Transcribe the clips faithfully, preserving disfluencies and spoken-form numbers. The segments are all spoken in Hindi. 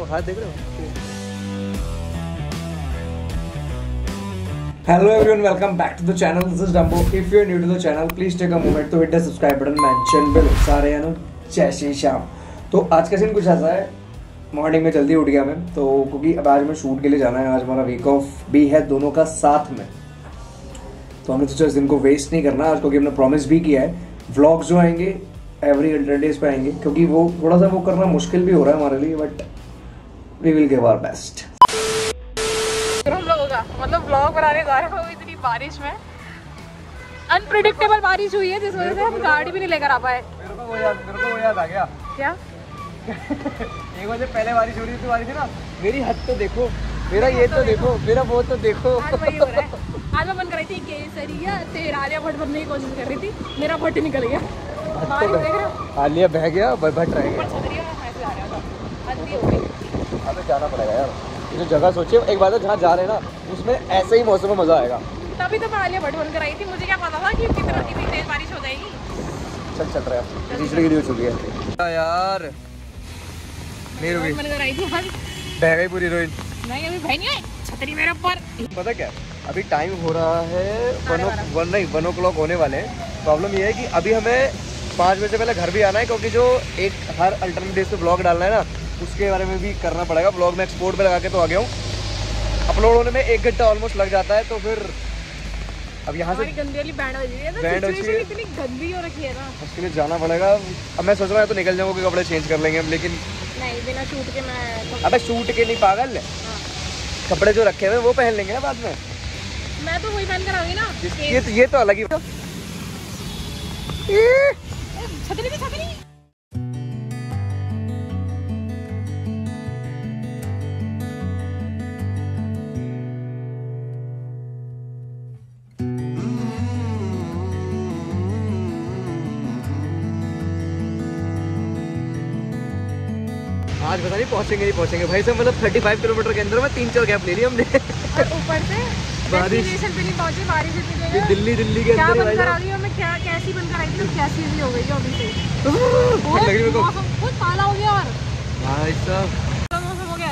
हाथ देख रहे हो? Hello everyone, welcome back to the channel. This is Dumbo. If you are new to the channel, please take a moment to hit the subscribe button, mention bell. सारे यानो जय श्री श्याम। तो आज का सीन कुछ ऐसा है, मॉर्निंग में जल्दी उठ गया मैं तो, क्योंकि अब आज मैं शूट के लिए जाना है। आज हमारा वीक ऑफ भी है दोनों का साथ में, तो हमने सोचा इस दिन को वेस्ट नहीं करना आज, क्योंकि हमने प्रॉमिस भी किया है व्लॉग्स जो आएंगे एवरी हंड्रेड डेज पे आएंगे, क्योंकि वो थोड़ा सा वो करना मुश्किल भी हो रहा है हमारे लिए, but we will give our best. हम लोगों का मतलब व्लॉग बनाने जा रहे हैं इतनी बारिश में, अनप्रेडिक्टेबल बारिश हुई है जिस वजह से हम गाड़ी भी नहीं लेकर आ पाए। मेरे को वो याद मेरे को वो याद आ गया क्या? एक बजे पहले बारिश हो रही थी, बारिश थी ना, मेरी हद तो देखो, मेरा ये तो देखो, मेरा वो तो देखो। आज वही हो रहा है। आज मैं मन कर रही थी केसरिया तेरा आलिया भट्ट बनने की कोशिश कर रही थी, मेरा भट्ट निकल गया। आलिया बह गया, भट्ट रह गया। अबे जाना पड़ेगा यार, जो जगह सोचे एक बात है, जहाँ जा रहे हैं ना उसमें ऐसे ही मौसम में मजा आएगा। तभी तो मैं आलिया भट्ट बनकर आई थी, मुझे क्या पता था कि इतनी तेज बारिश हो जाएगी। चल चल रहा है, तीसरी की हो चुकी है यार। नहीं रुकी, मन कर आई थी आज, बह गई पूरी रोइन। नहीं अभी बह नहीं, छतरी मेरे ऊपर। पता क्या, अभी टाइम हो रहा है वन ओ वन नहीं वन ओ क्लॉक होने वाले हैं। प्रॉब्लम ये है कि अभी हमें पाँच बजे से पहले घर भी आना है, क्योंकि जो एक हर अल्टरनेट डेज पे ब्लॉग डालना है ना, उसके बारे में भी करना पड़ेगा। ब्लॉग में एक्सपोर्ट पे लगा के तो आ गया हूँ, अपलोड होने में एक घंटा ऑलमोस्ट लग जाता है। तो फिर अब यहाँ से गंदी वाली बैंड बज रही है, बैंड सिचुएशन इतनी गंदी हो रखी है ना, उसके लिए जाना पड़ेगा। अब मैं सोच रहा हूँ तो निकल जाऊँगा, कपड़े चेंज कर लेंगे हम, लेकिन नहीं बिना शूट के मैं। अबे शूट के नहीं पागल, कपड़े जो रखे हुए वो पहन लेंगे ना बाद में। मैं तो वही पहन कर आऊंगी ना। ये तो ये तो अलग ही। छतरी भी छतरी। आज पता नहीं पहुंचेंगे नहीं पहुंचेंगे भाई साहब, मतलब पैंतीस किलोमीटर के अंदर में तीन चार गैप ले ली हमने। ऊपर से बारिश पे नहीं पहुंचे, बारिश इतनी तेज है। दिल्ली दिल्ली के क्या अंदर बनकर आ गई मैं, क्या कैसी बनकर आई थी तो कैसी भी हो गई है अभी से। लग रही मेरे को बहुत काला हो गया और भाई साहब मौसम हो गया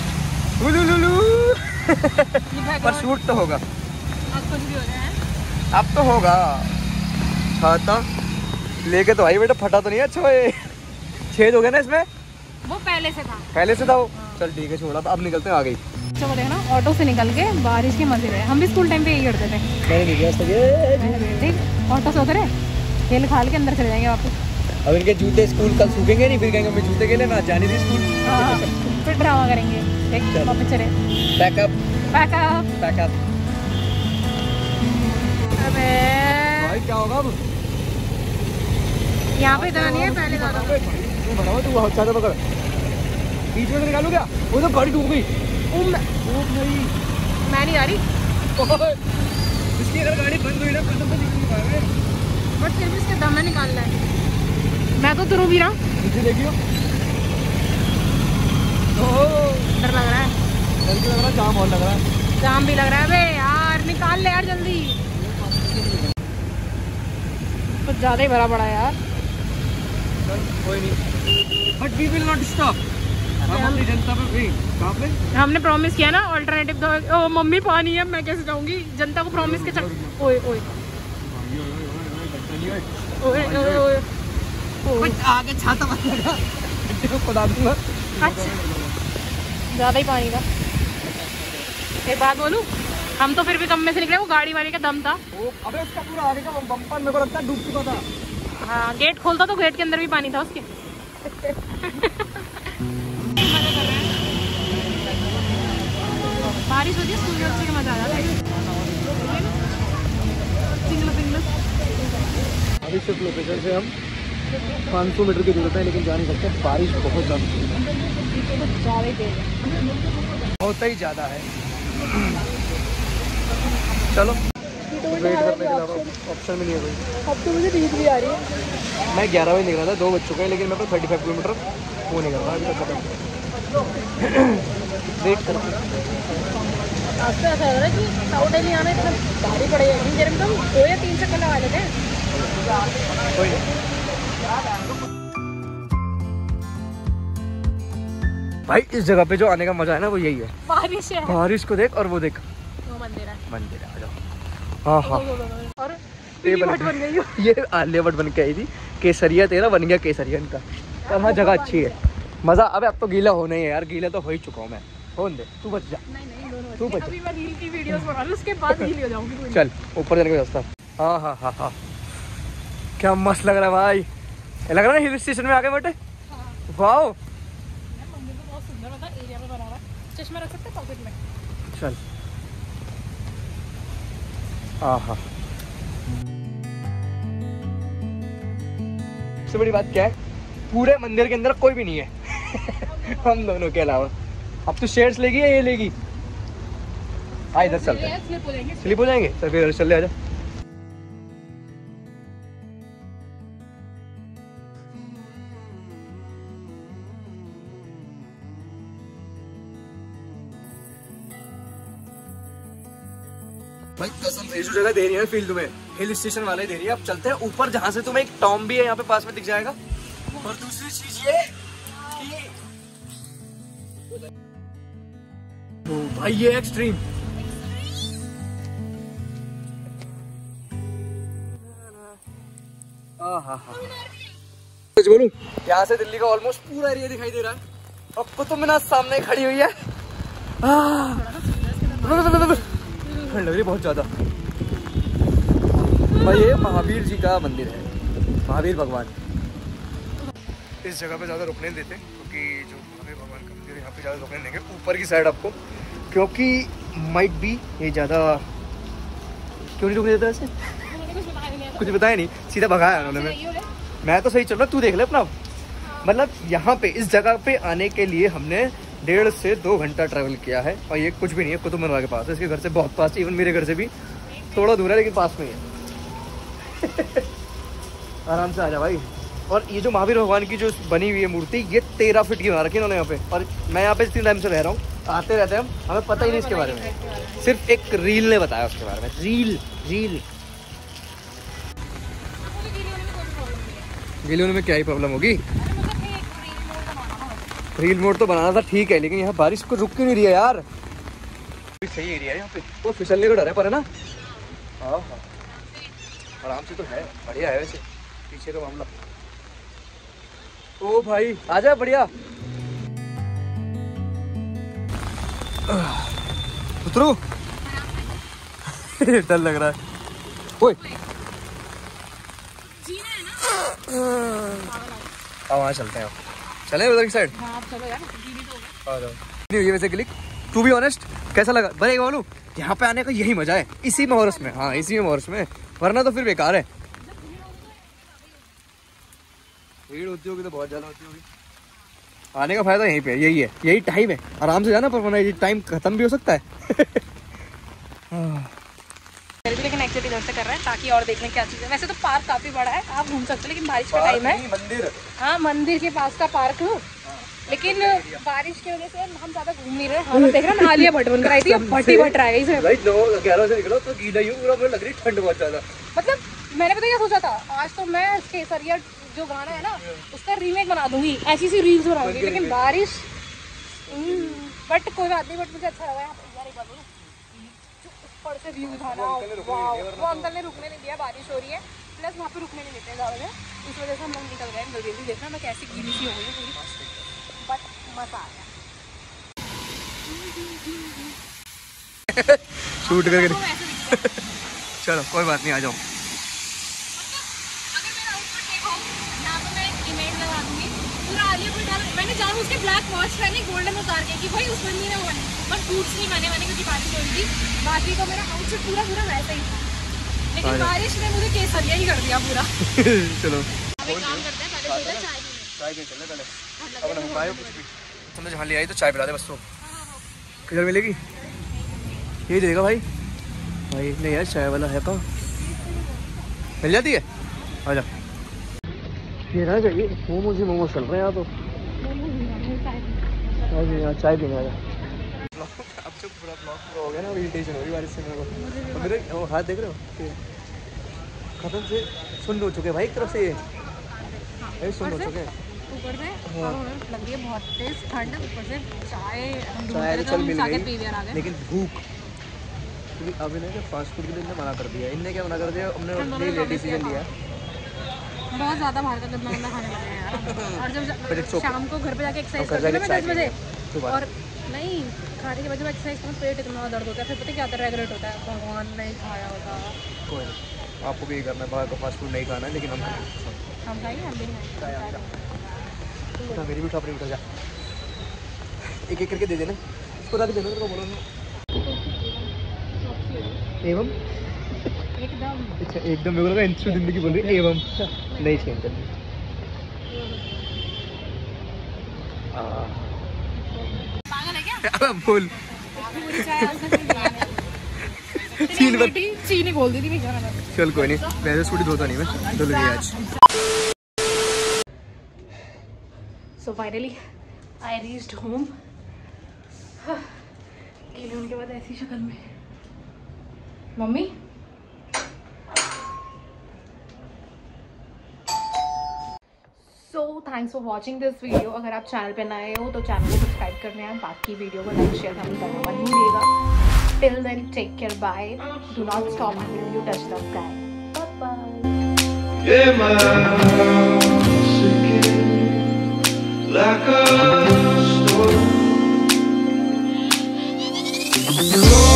है। पर शूट तो होगा, आज कुछ भी हो गया है, अब तो होगा। छाता लेके तो आई बेटा, फटा तो नहीं है? अच्छा ये छेद हो गया ना इसमें, वो पहले से था पहले से था वो। चल ठीक है छोड़ा, अब निकलते हैं। आ गई चलो देखना, ऑटो से निकल के बारिश के मजे रहे। हम भी स्कूल टाइम पे यही करते थे। मैंने नहीं किया देख ऑटो से उतरे, खेल खाल के अंदर चले जाएंगे वापस। अब इनके जूते स्कूल कल सूखेंगे नहीं, फिर कहेंगे मैं जूते के लिए ना जानी थी स्कूल। हाँ फिर ड्रामा करेंगे, देख वापस चले। Pack up pack up pack up. अबे भाई क्या होगा अब? यहाँ पे इतना नहीं है, पहले था। तू अच्छा तो पकड़, बीच में निकालू क्या? वो तो गाड़ी डूब गई। मैं मैं नहीं आ रही, इसकी अगर गाड़ी बंद हुई ना फिर तो निकल नहीं पाएंगे, बट फिर भी इसके दम में निकालना है। मैं तो तुरू भी रहा, नीचे देखियो। डर लग रहा है, डर भी लग रहा है, जाम और लग रहा है। जाम भी लग रहा है। बे यार निकाल ले यार जल्दी, कुछ ज्यादा ही भरा पड़ा यार। कोई नहीं, but we will not stop. हम अपनी जनता पे भी स्टॉप ले। हमने प्रॉमिस किया ना अल्टरनेटिव दो। ओ मम्मी पानी है, मैं कैसे जाऊंगी? जनता को प्रॉमिस के चक्कर। ओए ओए ओए ओए ओए, आगे छाता मत लगा, को खुदा दूंगा। अच्छा ज्यादा ही पानी था। एक बात बोलूं, हम तो फिर भी कम में से निकले, वो गाड़ी वाले का दम था। अबे उसका पूरा आगे का बम्पर मेरे को लगता है डूब चुका था। हाँ गेट खोलता तो गेट के अंदर भी पानी था उसके। बारिश होती है, सूर्य से मजा आ जाता है। अभी सिर्फ लोकेशन से हम पाँच सौ मीटर की दूरी पे, लेकिन जा नहीं सकते, बारिश बहुत ज़्यादा बहुत ही ज़्यादा है। चलो वेट करने के अलावा ऑप्शन भी नहीं है कोई। अब तो मुझे नींद भी आ रही है। मैं ग्यारह बजे निकला था, दो बज चुके हैं, लेकिन मैं तो थर्टी फाइव किलोमीटर वो नहीं कर रहा अभी तक खत्म। वेट कर आज तो ऐसा लग रहा है कि साउथ दिल्ली आना इतना भारी पड़ेगा। जब हम दो या तीन चक्कर लगा लेते हैं। कोई नहीं। भाई इस जगह पे जो आने का मजा है ना वो यही है, बारिश है, बारिश को देख और वो देख, वो मंदिर है, मंदिर है। हाँ हाँ और ये बन, बन गई हो। ये आलिया भट्ट बन के आई थी, केसरिया तेरा बन गया केसरिया इनका। पर हाँ जगह अच्छी है, मजा। अबे अब तो गीला होना ही है यार, गीला तो हो ही चुका हूँ मैं। होने दे, तू बच जा। नहीं नहीं दोनों तू बच। अभी मैं रील की वीडियोस बना लूं, उसके बाद गीली हो जाऊंगी। चल ऊपर जाने का रास्ता। हाँ हाँ हाँ हाँ क्या मस्त लग रहा है भाई, लग रहा है हिल स्टेशन में आ गए बेटे। वाह मंदिर तो बहुत सुंदर होता है, एरिया में बना हुआ है। चश्मा रख सकते हैं पॉकेट में। चल हाँ हाँ। सबसे बड़ी बात क्या है, पूरे मंदिर के अंदर कोई भी नहीं है हम दोनों के अलावा। अब तू शेयर्स लेगी या ये लेगी? हाँ इधर चलते हैं, स्लिप हो जाएंगे। स्लिप हो जाएंगे, चल फिर चल ले आजा। भाई कसम से जो जगह दे रही है फील तुम्हें, हिल स्टेशन वाले दे रही है। अब चलते हैं ऊपर, जहाँ से तुम्हें एक टॉम भी है यहाँ पे पास में दिख जाएगा। और दूसरी चीज ये कि ओ भाई ये एक्सट्रीम, सच बोलूं यहाँ से दिल्ली का ऑलमोस्ट पूरा एरिया दिखाई दे रहा है। और कुतुब मीनार सामने खड़ी हुई है, ठंड लग रही बहुत ज्यादा। भाई ये महावीर जी का मंदिर है, महावीर भगवान। इस जगह पे ज़्यादा रुकने नहीं देते, क्योंकि जो महावीर भगवान का मंदिर है यहाँ पे ज़्यादा रुकने नहीं देंगे ऊपर की साइड आपको, क्योंकि माइट भी ये ज़्यादा क्यों नहीं रुकने देता ऐसे, कुछ बताया नहीं, सीधा भगाया उन्होंने। मैं तो सही चल रहा, तू देख ले अपना। मतलब यहाँ पे इस जगह पे आने के लिए हमने डेढ़ से दो घंटा ट्रैवल किया है, और ये कुछ भी नहीं है, कुतुब मीनार के पास है, इसके घर से बहुत पास, इवन मेरे घर से भी थोड़ा दूर है लेकिन पास में ही है आराम से आ जा भाई। और ये जो महावीर भगवान की जो बनी हुई है मूर्ति, ये तेरह फीट की बना रखी है इन्होंने यहाँ पे। और मैं यहाँ पे तीन टाइम से रह रहा हूँ, आते रहते हैं हम, हमें पता ही नहीं इसके बारे में, सिर्फ एक रील ने बताया उसके बारे में। रील रील गीले होने में क्या ही प्रॉब्लम होगी, रील मोड तो बनाना था ठीक है, लेकिन यहाँ बारिश को रुक क्यों नहीं रही है यार। सही एरिया है यहाँ पे, वो फिसलने को डर है पर है ना। हाँ हाँ आराम से तो है, बढ़िया है वैसे पीछे का मामला। ओ भाई आजा, बढ़िया उतरो डर लग रहा है। ओए अब वहाँ चलते हैं, चले उधर की साइड। हाँ चलो यार, नहीं हुई वैसे क्लिक। टू बी ऑनेस्ट कैसा लगा बने बोलूं, यहाँ पे आने का यही मजा है, इसी मोहरस में। हाँ इसी मोहरस में, वरना तो फिर बेकार है। भीड़ होती होगी तो बहुत ज्यादा होती होगी, आने का फायदा यहीं पे, यही है, यही टाइम है, आराम से जाना, पर वरना ये टाइम खत्म भी हो सकता है लेकिन एक्चुअली इधर से कर रहे हैं ताकि और देखने क्या चीज़ है। वैसे तो पार्क काफी बड़ा है, आप घूम सकते हो, लेकिन बारिश का टाइम है। मंदिर, हाँ मंदिर के पास का पार्क, लेकिन बारिश की वजह से हम ज्यादा घूम नहीं रहे। हम देख रहे हैं आलिया भट्ट बनकर आई थी, अब भट्टी भट्ट रह गई। ग्यारह से निकलो तो गीला ही हूँ पूरा, मुझे लग रही ठंड बहुत ज्यादा। मतलब मैंने पता क्या सोचा था, आज तो मैं केसरिया जो गाना है ना उसका रीमेक बना दूंगी, ऐसी सी रील्स बनाऊंगी, लेकिन बारिश। बट कोई बात नहीं, बट मुझे अच्छा लगा यार। एक बात बोलूं, ऊपर से व्यू था ना, वो अंकल ने रुकने नहीं दिया, बारिश हो रही है, प्लस वहाँ पे रुकने नहीं देते ज़्यादा देर, इस वजह से हम लोग निकल गए जल्दी जल्दी। देखना मैं कैसी गीली सी हो गई पूरी, बट मजा आ गया शूट करके चलो कोई बात नहीं, आ जाओ। अगर मेरा आउटफिट देखो, यहाँ पे मैं एक इमेज लगा दूंगी पूरा आलिया भट्ट। मैंने जानू उसके ब्लैक वॉच पहने गोल्डन उतार के कि भाई उस बंदी ने वो बट बूट्स नहीं मैंने मैंने क्योंकि बारिश हो रही थी। बाकी तो मेरा आउटफिट पूरा पूरा वैसा ही था, लेकिन बारिश ने मुझे केसरिया ही कर दिया पूरा चलो अब एक काम करते हैं, पहले चलते हैं चाय पीने। चाय पी चले पहले, अब ना खाए कुछ भी, तुमने जहाँ ले आई तो चाय पिला दे बस। तो किधर मिलेगी, ये देगा भाई। भाई नहीं यार चाय वाला है कहाँ, मिल जाती है, आ जा। ये ना चाहिए मोमोज ही मोमोज चल रहे हैं यहाँ तो, चाय पीने आ जा। अब जब पूरा ब्लॉग पूरा हो गया ना, इरिटेशन हो रही बारिश से मेरे को। मेरे वो हाथ देख रहे हो खत्म से सुन हो चुके भाई एक तरफ से, ये सुन हो चुके ऊपर से और हमें लग रही है बहुत तेज ठंड, ऊपर से चाय हम ढूंढ चाय रहे तो थे, चल हम मिल साकेत गई, पी लिया आ गए। लेकिन भूख, क्योंकि अब इन्हें फास्ट फूड के लिए इन्हें मना कर दिया। इनने क्या मना कर दिया, हमने हम दोनों ले लिया ने डिसीजन लिया। बहुत ज़्यादा बाहर का गंदा गंदा खाने लगे हैं यार। और But जब it's okay. शाम को घर पे जाके एक्सरसाइज घर करती हूँ ना जाके मैं दस बजे, तो बात। और नहीं खाने के बाद जब एक्सरसाइज करूँ पेट इतना दर्द होता है, फिर पता क्या होता है, रेगुलेट होता है, भगवान नहीं खाया होता। कोई नहीं, आपको भी ये करना है, बाहर का फास्ट फूड नहीं खाना है, लेकिन हम हम खाएंगे, हम भी नहीं खाएंगे। उठा, मेरी भी उठा, अपनी उठा जा, एक एक करके दे देना, इसको रख देना, तेरे को बोलो एवं एकदम अच्छा एकदम मेरे को लगा इंस्टू जिंदगी बोल रही एवं नहीं चेंज करनी। पागल है क्या? अब बोल पूरी चाय आज तक नहीं पी। चीनी बत- बेटी चीनी बोल दी थी मैं क्या। चल कोई नहीं, वैसे स्कूटी धोता नहीं मैं, धुल गई आज। So finally I reached home. गीले होने के बाद ऐसी शक्ल में mummy. So thanks for watching this video. अगर आप चैनल पे नए हो तो चैनल को सब्सक्राइब करने हैं, बाकी वीडियो को लाइक शेयर करना करना मत भूलिएगा। Till then take care, bye, do not stop until you touch the sky, bye bye. Yeah, my sinking like a storm.